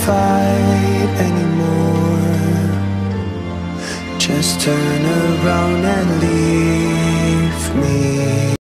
fight anymore. Just turn around and leave me.